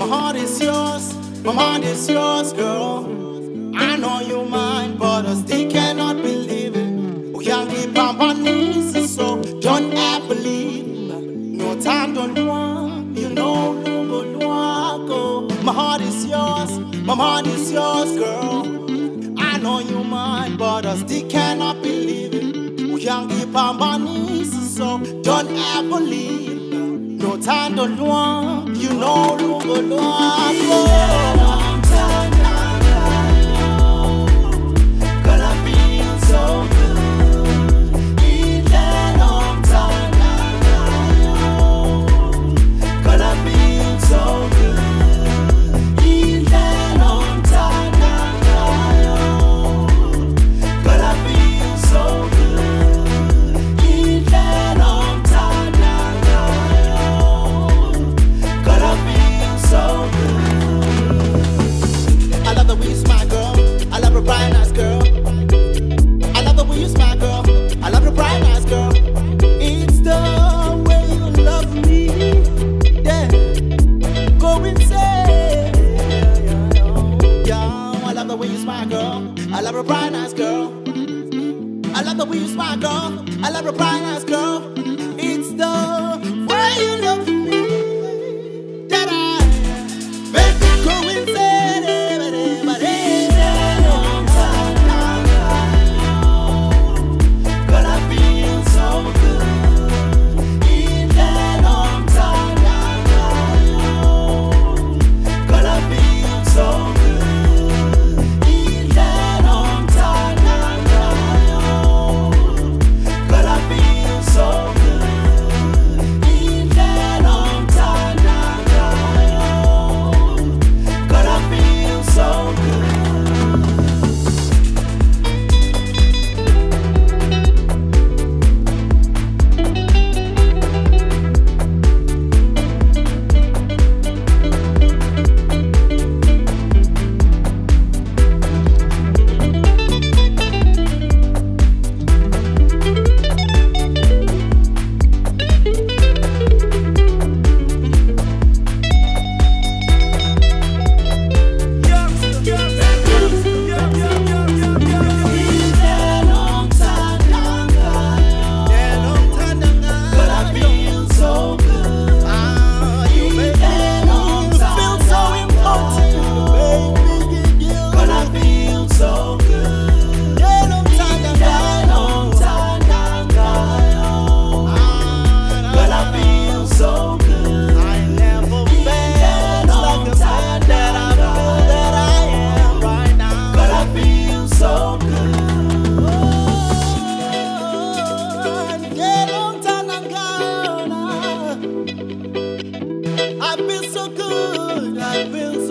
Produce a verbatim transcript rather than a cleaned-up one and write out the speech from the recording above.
heart is yours, my mind is yours, girl. I know you mine, but I still cannot believe it. We can't keep on my knees, so don't ever leave. No time, don't want, you know, no go. My heart is yours, my mind is yours, girl. I know you mine, but I still cannot believe it. We can't keep on my knees, so don't ever leave. No time, don't want, you know, no go. I love a bright eyes girl. I love the way you smile, girl. I love a bright eyes girl. It's the way you love me that I make me go insane. But it's a long time now. Gonna feel so good in that long time now. Gonna feel so good. I feel so good, I feel so